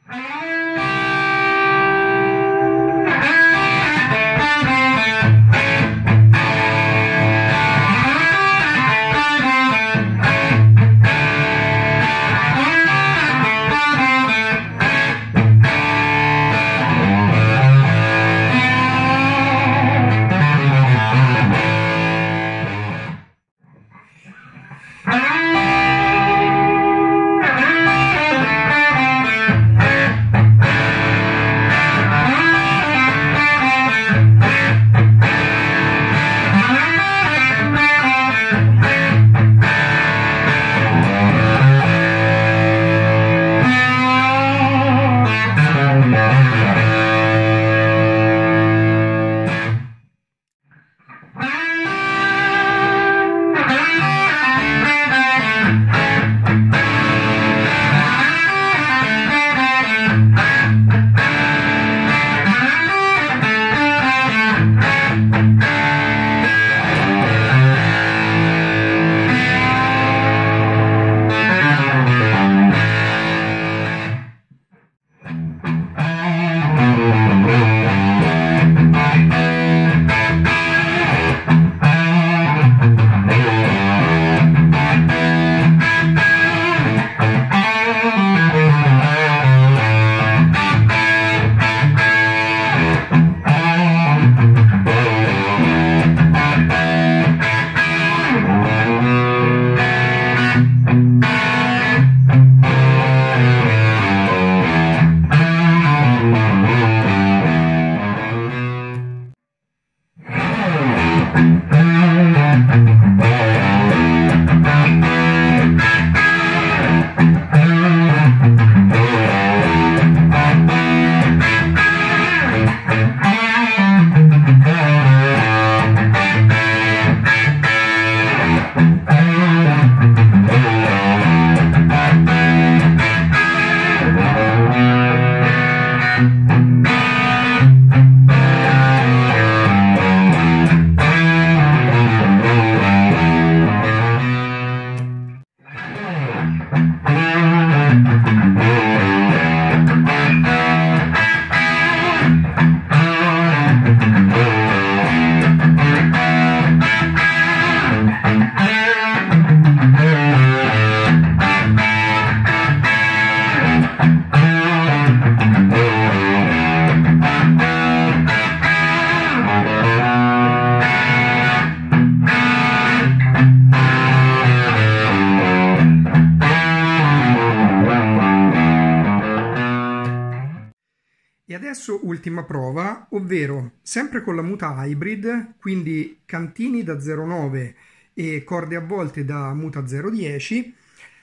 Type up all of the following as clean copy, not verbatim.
E adesso ultima prova, ovvero sempre con la muta hybrid, quindi cantini da 0,9 e corde a volte da muta 0,10,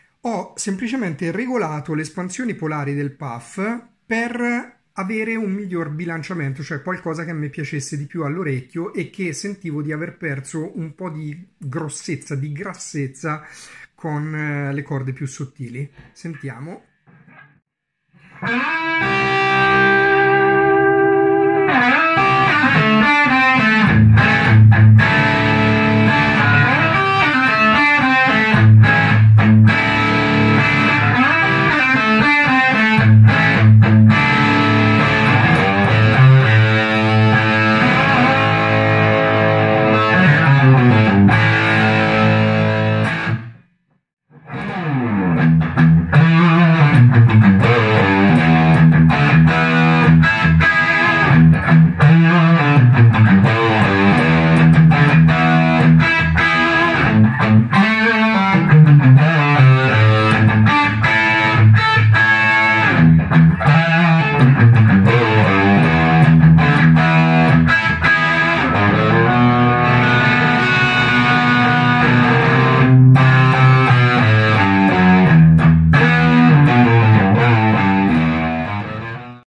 ho semplicemente regolato le espansioni polari del puff per avere un miglior bilanciamento, cioè qualcosa che a me piacesse di più all'orecchio e che sentivo di aver perso un po' di grossezza, di grassezza con le corde più sottili. Sentiamo.